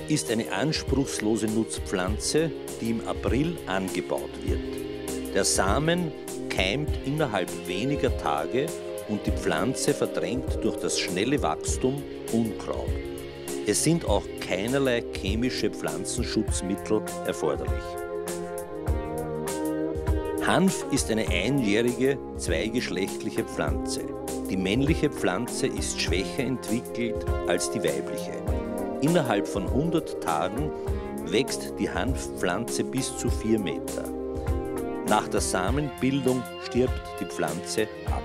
ist eine anspruchslose Nutzpflanze, die im April angebaut wird. Der Samen keimt innerhalb weniger Tage und die Pflanze verdrängt durch das schnelle Wachstum Unkraut. Es sind auch keinerlei chemische Pflanzenschutzmittel erforderlich. Hanf ist eine einjährige, zweigeschlechtliche Pflanze. Die männliche Pflanze ist schwächer entwickelt als die weibliche. Innerhalb von 100 Tagen wächst die Hanfpflanze bis zu 4 Meter. Nach der Samenbildung stirbt die Pflanze ab.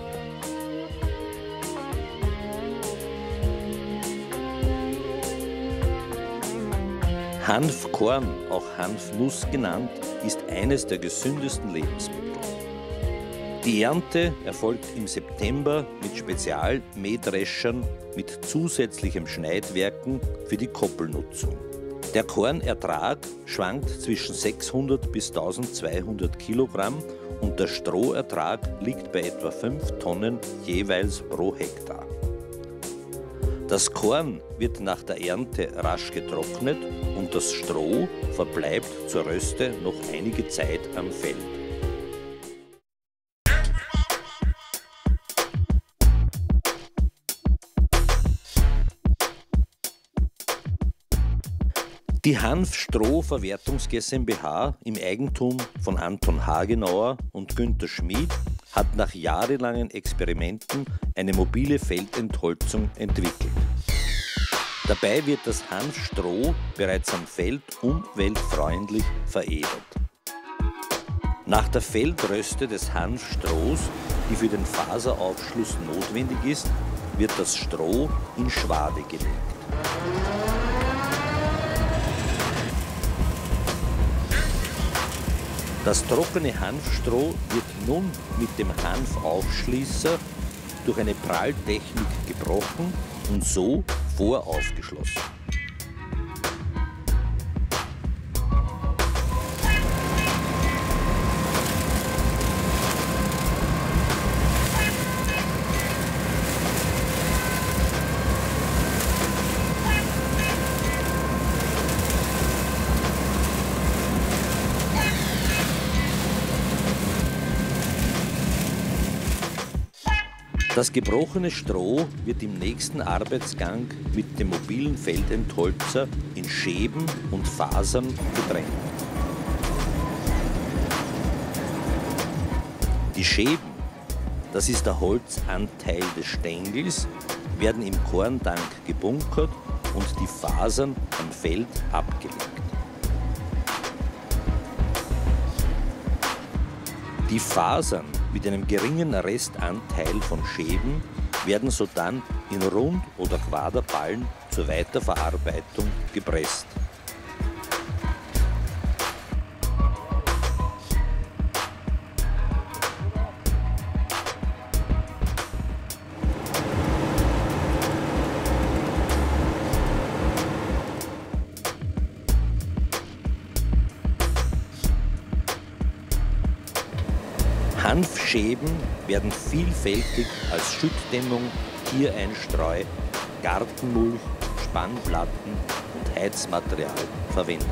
Hanfkorn, auch Hanfnuss genannt, ist eines der gesündesten Lebensmittel. Die Ernte erfolgt im September mit Spezialmähdreschern mit zusätzlichem Schneidwerken für die Koppelnutzung. Der Kornertrag schwankt zwischen 600 bis 1200 Kilogramm und der Strohertrag liegt bei etwa 5 Tonnen jeweils pro Hektar. Das Korn wird nach der Ernte rasch getrocknet und das Stroh verbleibt zur Röste noch einige Zeit am Feld. Die Hanf-Stroh-Verwertungs GmbH im Eigentum von Anton Hagenauer und Günter Schmid hat nach jahrelangen Experimenten eine mobile Feldentholzung entwickelt. Dabei wird das Hanfstroh bereits am Feld umweltfreundlich veredelt. Nach der Feldröste des Hanfstrohs, die für den Faseraufschluss notwendig ist, wird das Stroh in Schwade gelegt. Das trockene Hanfstroh wird nun mit dem Hanfaufschließer durch eine Pralltechnik gebrochen und so voraufgeschlossen. Das gebrochene Stroh wird im nächsten Arbeitsgang mit dem mobilen Feldentholzer in Schäben und Fasern getrennt. Die Schäben, das ist der Holzanteil des Stängels, werden im Korntank gebunkert und die Fasern am Feld abgelegt. Die Fasern mit einem geringen Restanteil von Schäben werden sodann in Rund- oder Quaderballen zur Weiterverarbeitung gepresst. Hanfschäben werden vielfältig als Schüttdämmung, Tiereinstreu, Gartenmulch, Spannplatten und Heizmaterial verwendet.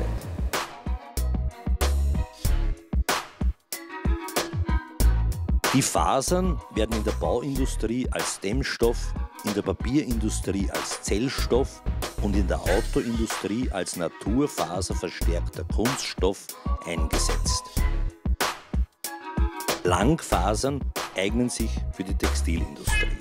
Die Fasern werden in der Bauindustrie als Dämmstoff, in der Papierindustrie als Zellstoff und in der Autoindustrie als naturfaserverstärkter Kunststoff eingesetzt. Langfasern eignen sich für die Textilindustrie.